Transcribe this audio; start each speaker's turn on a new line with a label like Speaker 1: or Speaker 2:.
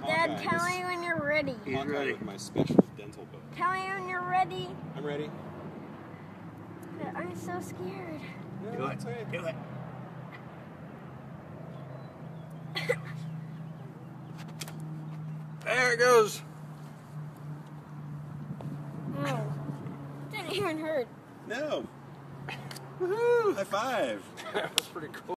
Speaker 1: Dad, tell me when you're ready.
Speaker 2: He's ready.
Speaker 3: With my special dental book.
Speaker 1: Tell me when you're ready.
Speaker 3: I'm ready.
Speaker 1: I'm so scared.
Speaker 3: No,
Speaker 2: Do it.
Speaker 3: it's okay.
Speaker 2: Do it.
Speaker 3: There it goes.
Speaker 1: No. Didn't even hurt.
Speaker 3: No. Woohoo! High five.
Speaker 2: That was pretty cool.